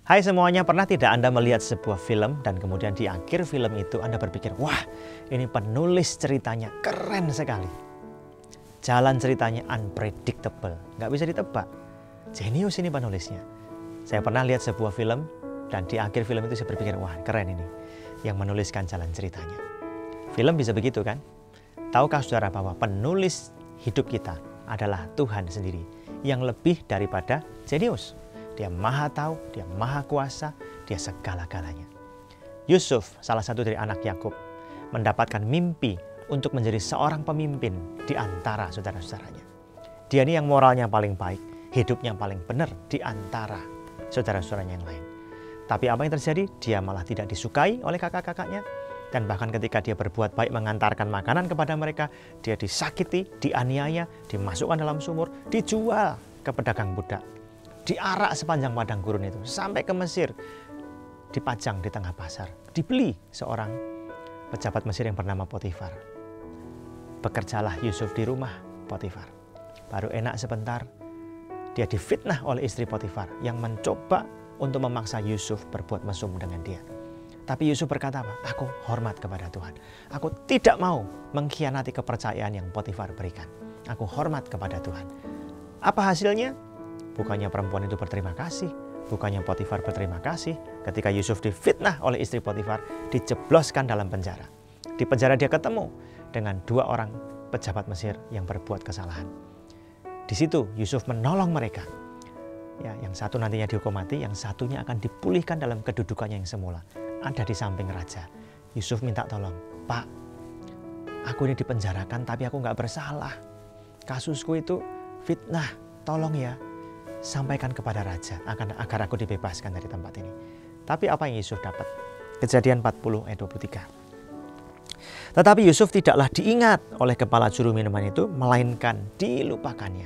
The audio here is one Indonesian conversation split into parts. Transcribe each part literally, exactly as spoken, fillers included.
Hai semuanya, pernah tidak Anda melihat sebuah film dan kemudian di akhir film itu Anda berpikir, wah ini penulis ceritanya keren sekali. Jalan ceritanya unpredictable, nggak bisa ditebak. Jenius ini penulisnya. Saya pernah lihat sebuah film dan di akhir film itu saya berpikir, wah keren ini yang menuliskan jalan ceritanya. Film bisa begitu kan? Tahukah saudara bahwa penulis hidup kita adalah Tuhan sendiri yang lebih daripada jenius. Dia maha tahu, dia maha kuasa, dia segala-galanya. Yusuf, salah satu dari anak Yakub, mendapatkan mimpi untuk menjadi seorang pemimpin di antara saudara-saudaranya. Dia ini yang moralnya paling baik, hidupnya paling benar di antara saudara-saudaranya yang lain. Tapi apa yang terjadi? Dia malah tidak disukai oleh kakak-kakaknya. Dan bahkan ketika dia berbuat baik mengantarkan makanan kepada mereka, dia disakiti, dianiaya, dimasukkan dalam sumur, dijual ke pedagang budak. Diarak sepanjang padang gurun itu sampai ke Mesir, dipajang di tengah pasar, dibeli seorang pejabat Mesir yang bernama Potifar. Bekerjalah Yusuf di rumah Potifar. Baru enak sebentar, dia difitnah oleh istri Potifar yang mencoba untuk memaksa Yusuf berbuat mesum dengan dia. Tapi Yusuf berkata apa? Aku hormat kepada Tuhan. Aku tidak mau mengkhianati kepercayaan yang Potifar berikan. Aku hormat kepada Tuhan. Apa hasilnya? Bukannya perempuan itu berterima kasih, bukannya Potifar berterima kasih. Ketika Yusuf difitnah oleh istri Potifar, dijebloskan dalam penjara. Di penjara dia ketemu dengan dua orang pejabat Mesir yang berbuat kesalahan. Di situ Yusuf menolong mereka. Ya, yang satu nantinya dihukum mati, yang satunya akan dipulihkan dalam kedudukannya yang semula. Ada di samping raja. Yusuf minta tolong, Pak, aku ini dipenjarakan tapi aku nggak bersalah. Kasusku itu fitnah, tolong ya. Sampaikan kepada raja akan agar aku dibebaskan dari tempat ini. Tapi apa yang Yusuf dapat? Kejadian empat puluh ayat dua puluh tiga. Tetapi Yusuf tidaklah diingat oleh kepala juru minuman itu, melainkan dilupakannya.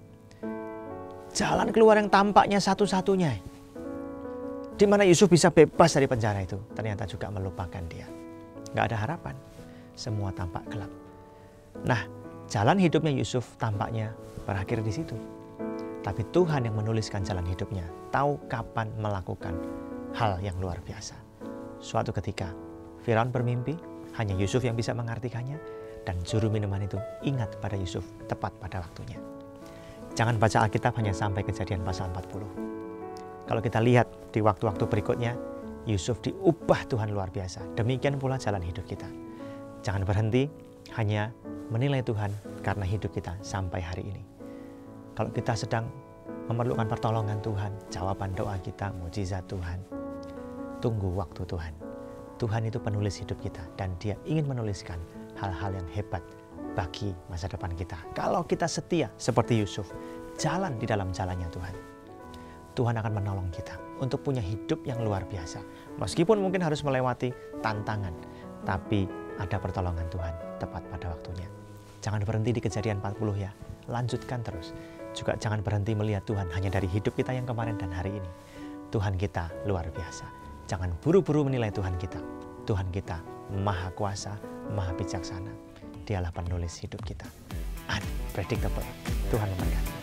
Jalan keluar yang tampaknya satu-satunya, di mana Yusuf bisa bebas dari penjara itu, ternyata juga melupakan dia. Gak ada harapan, semua tampak gelap. Nah, jalan hidupnya Yusuf tampaknya berakhir di situ. Tapi Tuhan yang menuliskan jalan hidupnya, tahu kapan melakukan hal yang luar biasa. Suatu ketika, Firaun bermimpi, hanya Yusuf yang bisa mengartikannya, dan juru minuman itu ingat pada Yusuf tepat pada waktunya. Jangan baca Alkitab hanya sampai Kejadian pasal empat puluh. Kalau kita lihat di waktu-waktu berikutnya, Yusuf diubah Tuhan luar biasa. Demikian pula jalan hidup kita. Jangan berhenti hanya menilai Tuhan karena hidup kita sampai hari ini. Kalau kita sedang memerlukan pertolongan Tuhan, jawaban doa kita, mujizat Tuhan, tunggu waktu Tuhan. Tuhan itu penulis hidup kita dan dia ingin menuliskan hal-hal yang hebat bagi masa depan kita. Kalau kita setia seperti Yusuf, jalan di dalam jalannya Tuhan. Tuhan akan menolong kita untuk punya hidup yang luar biasa. Meskipun mungkin harus melewati tantangan, tapi ada pertolongan Tuhan tepat pada waktunya. Jangan berhenti di Kejadian empat puluh ya, lanjutkan terus. Juga jangan berhenti melihat Tuhan hanya dari hidup kita yang kemarin dan hari ini. Tuhan kita luar biasa. Jangan buru-buru menilai Tuhan kita. Tuhan kita maha kuasa, maha bijaksana. Dialah penulis hidup kita. Unpredictable. Tuhan memberkati.